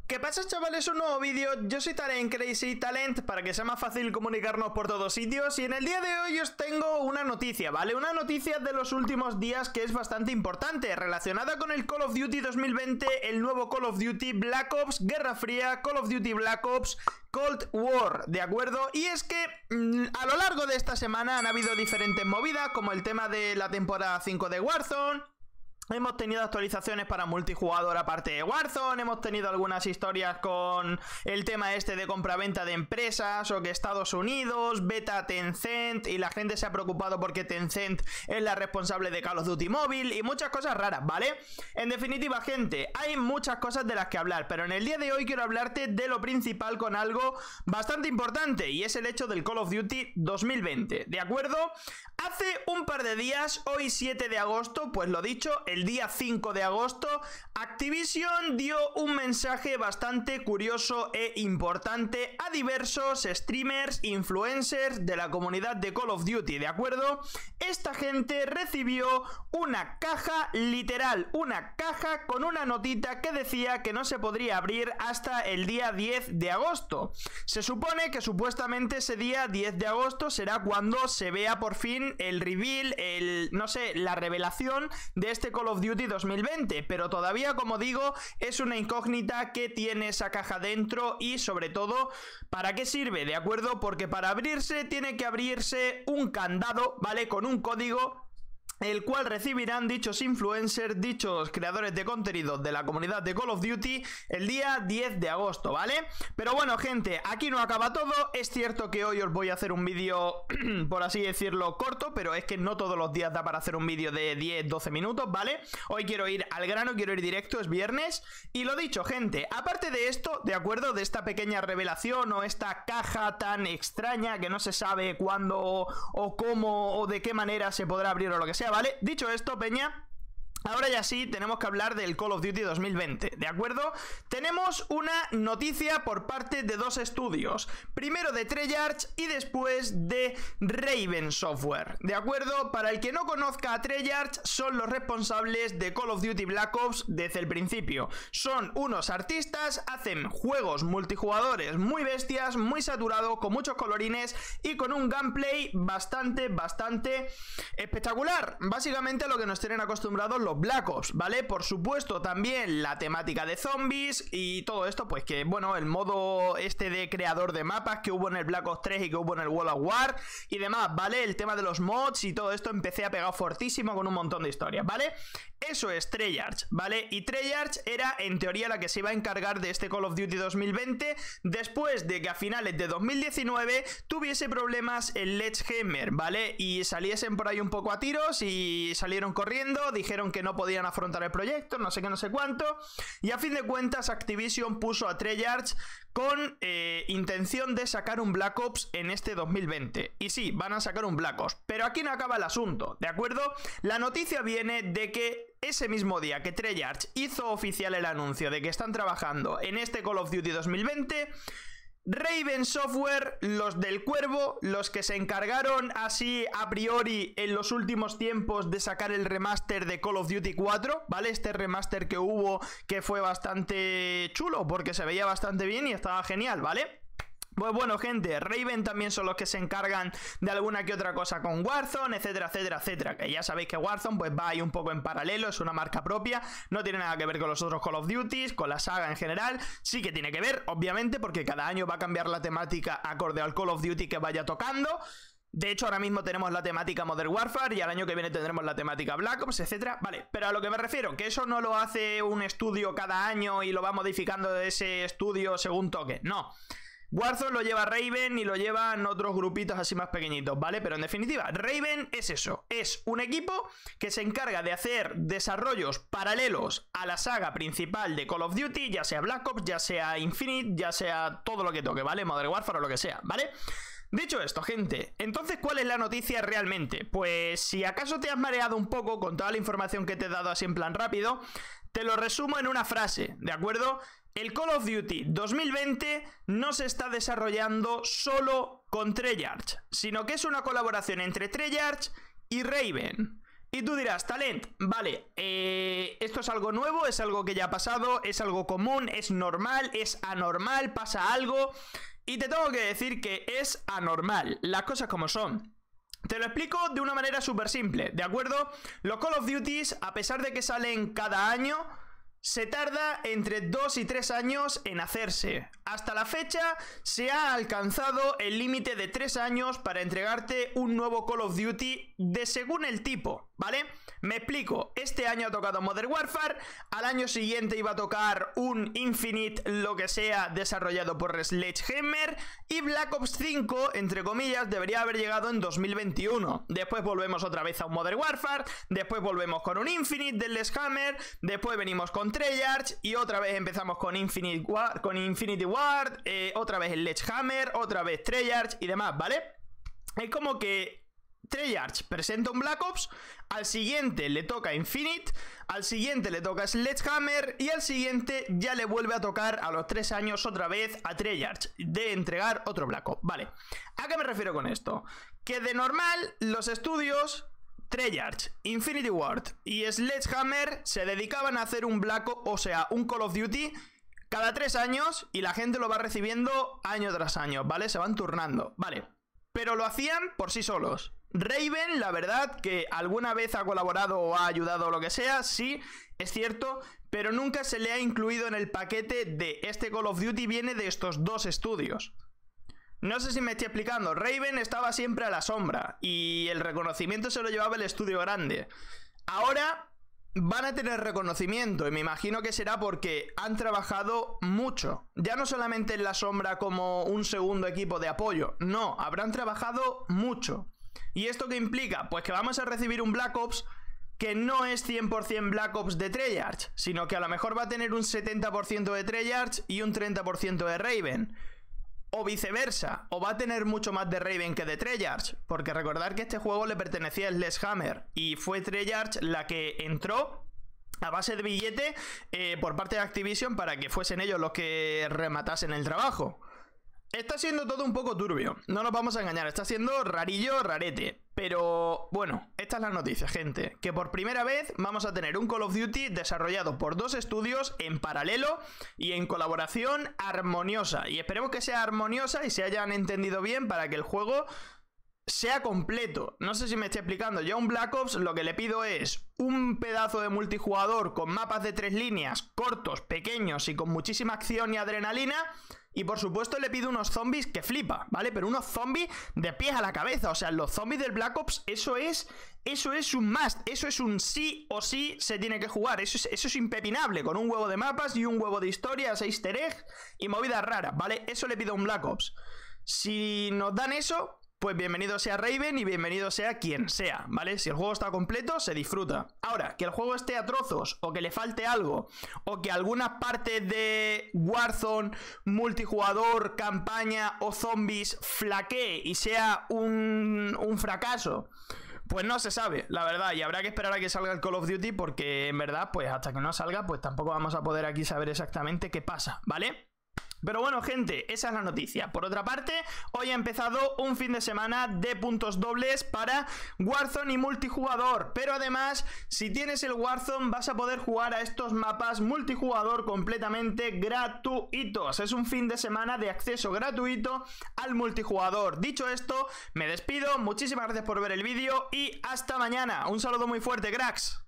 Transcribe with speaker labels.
Speaker 1: ¿Qué pasa, chavales? Un nuevo vídeo. Yo soy Talent Crazy Talent, para que sea más fácil comunicarnos por todos sitios. Y en el día de hoy os tengo una noticia, ¿vale? Una noticia de los últimos días que es bastante importante, relacionada con el Call of Duty 2020, el nuevo Call of Duty Black Ops Guerra Fría, Call of Duty Black Ops Cold War, ¿de acuerdo? Y es que a lo largo de esta semana han habido diferentes movidas, como el tema de la temporada 5 de Warzone. Hemos tenido actualizaciones para multijugador aparte de Warzone, hemos tenido algunas historias con el tema este de compraventa de empresas o que Estados Unidos, beta Tencent, y la gente se ha preocupado porque Tencent es la responsable de Call of Duty Mobile y muchas cosas raras, ¿vale? En definitiva, gente, hay muchas cosas de las que hablar, pero en el día de hoy quiero hablarte de lo principal con algo bastante importante, y es el hecho del Call of Duty 2020, ¿de acuerdo? Hace un par de días, hoy 7 de agosto, pues lo dicho, el día 5 de agosto, Activision dio un mensaje bastante curioso e importante a diversos streamers, influencers de la comunidad de Call of Duty, ¿de acuerdo? Esta gente recibió una caja, literal, una caja con una notita que decía que no se podría abrir hasta el día 10 de agosto. Se supone que supuestamente ese día 10 de agosto será cuando se vea por fin el reveal, no sé, la revelación de este Call of Duty 2020, pero todavía, como digo, es una incógnita que tiene esa caja dentro y sobre todo, ¿para qué sirve? ¿De acuerdo? Porque para abrirse tiene que abrirse un candado, ¿vale? Con un código, el cual recibirán dichos influencers, dichos creadores de contenido de la comunidad de Call of Duty el día 10 de agosto, ¿vale? Pero bueno, gente, aquí no acaba todo. Es cierto que hoy os voy a hacer un vídeo, por así decirlo, corto, pero es que no todos los días da para hacer un vídeo de 10-12 minutos, ¿vale? Hoy quiero ir al grano, quiero ir directo, es viernes. Y lo dicho, gente, aparte de esto, de acuerdo, de esta pequeña revelación o esta caja tan extraña que no se sabe cuándo o cómo o de qué manera se podrá abrir o lo que sea, ¿vale? Dicho esto, peña, ahora ya sí tenemos que hablar del Call of Duty 2020, ¿de acuerdo? Tenemos una noticia por parte de dos estudios, primero de Treyarch y después de Raven Software, ¿de acuerdo? Para el que no conozca a Treyarch, son los responsables de Call of Duty Black Ops desde el principio. Son unos artistas, hacen juegos multijugadores muy bestias, muy saturados, con muchos colorines y con un gameplay bastante espectacular. Básicamente a lo que nos tienen acostumbrados los Black Ops, ¿vale? Por supuesto, también la temática de zombies y todo esto, pues que, bueno, el modo este de creador de mapas que hubo en el Black Ops 3 y que hubo en el World of War y demás, ¿vale? El tema de los mods y todo esto empecé a pegar fortísimo con un montón de historias, ¿vale? Eso es Treyarch, ¿vale? Y Treyarch era, en teoría, la que se iba a encargar de este Call of Duty 2020 después de que a finales de 2019 tuviese problemas en Sledgehammer, ¿vale? Y saliesen por ahí un poco a tiros y salieron corriendo, dijeron que no podían afrontar el proyecto, no sé qué, no sé cuánto, y a fin de cuentas Activision puso a Treyarch con intención de sacar un Black Ops en este 2020. Y sí, van a sacar un Black Ops, pero aquí no acaba el asunto, ¿de acuerdo? La noticia viene de que ese mismo día que Treyarch hizo oficial el anuncio de que están trabajando en este Call of Duty 2020, Raven Software, los del Cuervo, los que se encargaron así a priori en los últimos tiempos de sacar el remaster de Call of Duty 4, ¿vale? Este remaster que hubo, que fue bastante chulo porque se veía bastante bien y estaba genial, ¿vale? Pues bueno, gente, Raven también son los que se encargan de alguna que otra cosa con Warzone, etcétera, etcétera, etcétera. Que ya sabéis que Warzone pues va ahí un poco en paralelo, es una marca propia, no tiene nada que ver con los otros Call of Duty, con la saga en general. Sí que tiene que ver, obviamente, porque cada año va a cambiar la temática acorde al Call of Duty que vaya tocando. De hecho, ahora mismo tenemos la temática Modern Warfare y al año que viene tendremos la temática Black Ops, etcétera. Vale, pero a lo que me refiero, que eso no lo hace un estudio cada año y lo va modificando de ese estudio según toque, no. Warzone lo lleva Raven y lo llevan otros grupitos así más pequeñitos, ¿vale? Pero en definitiva, Raven es eso, es un equipo que se encarga de hacer desarrollos paralelos a la saga principal de Call of Duty, ya sea Black Ops, ya sea Infinite, ya sea todo lo que toque, ¿vale? Modern Warfare o lo que sea, ¿vale? Dicho esto, gente, entonces, ¿cuál es la noticia realmente? Pues si acaso te has mareado un poco con toda la información que te he dado así en plan rápido, te lo resumo en una frase, ¿de acuerdo? El Call of Duty 2020 no se está desarrollando solo con Treyarch, sino que es una colaboración entre Treyarch y Raven. Y tú dirás, Talent, vale, ¿esto es algo nuevo? ¿Es algo que ya ha pasado? ¿Es algo común? ¿Es normal? ¿Es anormal? ¿Pasa algo? Y te tengo que decir que es anormal, las cosas como son. Te lo explico de una manera súper simple, ¿de acuerdo? Los Call of Duty, a pesar de que salen cada año, se tarda entre 2 y 3 años en hacerse. Hasta la fecha se ha alcanzado el límite de 3 años para entregarte un nuevo Call of Duty de según el tipo, ¿vale? Me explico, este año ha tocado Modern Warfare, al año siguiente iba a tocar un Infinite lo que sea desarrollado por Sledgehammer y Black Ops 5, entre comillas, debería haber llegado en 2021. Después volvemos otra vez a un Modern Warfare, después volvemos con un Infinite del Sledgehammer, después venimos con Treyarch y otra vez empezamos con Infinity Ward, otra vez el Sledgehammer, otra vez Treyarch y demás, ¿vale? Es como que Treyarch presenta un Black Ops, al siguiente le toca Infinite, al siguiente le toca Sledgehammer y al siguiente ya le vuelve a tocar a los 3 años otra vez a Treyarch de entregar otro Black Ops. Vale, ¿a qué me refiero con esto? Que de normal los estudios Treyarch, Infinity Ward y Sledgehammer se dedicaban a hacer un Black Ops, o sea, un Call of Duty cada 3 años y la gente lo va recibiendo año tras año, ¿vale? Se van turnando, ¿vale? Pero lo hacían por sí solos. Raven, la verdad, que alguna vez ha colaborado o ha ayudado o lo que sea, sí, es cierto, pero nunca se le ha incluido en el paquete de este Call of Duty viene de estos 2 estudios. No sé si me estoy explicando, Raven estaba siempre a la sombra y el reconocimiento se lo llevaba el estudio grande. Ahora van a tener reconocimiento y me imagino que será porque han trabajado mucho. Ya no solamente en la sombra como un segundo equipo de apoyo, no, habrán trabajado mucho. ¿Y esto qué implica? Pues que vamos a recibir un Black Ops que no es 100% Black Ops de Treyarch, sino que a lo mejor va a tener un 70% de Treyarch y un 30% de Raven. O viceversa, o va a tener mucho más de Raven que de Treyarch, porque recordar que este juego le pertenecía a Sledgehammer y fue Treyarch la que entró a base de billete por parte de Activision para que fuesen ellos los que rematasen el trabajo. Está siendo todo un poco turbio, no nos vamos a engañar, está siendo rarillo, rarete. Pero bueno, esta es la noticia, gente, que por primera vez vamos a tener un Call of Duty desarrollado por 2 estudios en paralelo y en colaboración armoniosa. Y esperemos que sea armoniosa y se hayan entendido bien para que el juego sea completo. No sé si me estoy explicando. Yo a un Black Ops lo que le pido es un pedazo de multijugador con mapas de 3 líneas, cortos, pequeños y con muchísima acción y adrenalina. Y por supuesto le pido unos zombies que flipa, ¿vale? Pero unos zombies de pies a la cabeza. O sea, los zombies del Black Ops, eso es un must. Eso es un sí o sí se tiene que jugar. Eso es impepinable. Con un huevo de mapas y un huevo de historias, easter eggs y movidas raras, ¿vale? Eso le pido a un Black Ops. Si nos dan eso, pues bienvenido sea Raven y bienvenido sea quien sea, ¿vale? Si el juego está completo, se disfruta. Ahora, que el juego esté a trozos, o que le falte algo, o que alguna parte de Warzone, multijugador, campaña o zombies flaquee y sea un fracaso, pues no se sabe, la verdad, y habrá que esperar a que salga el Call of Duty porque en verdad, pues hasta que no salga, pues tampoco vamos a poder aquí saber exactamente qué pasa, ¿vale? Pero bueno, gente, esa es la noticia. Por otra parte, hoy ha empezado un fin de semana de puntos dobles para Warzone y multijugador. Pero además, si tienes el Warzone, vas a poder jugar a estos mapas multijugador completamente gratuitos. Es un fin de semana de acceso gratuito al multijugador. Dicho esto, me despido. Muchísimas gracias por ver el vídeo y hasta mañana. Un saludo muy fuerte, cracks.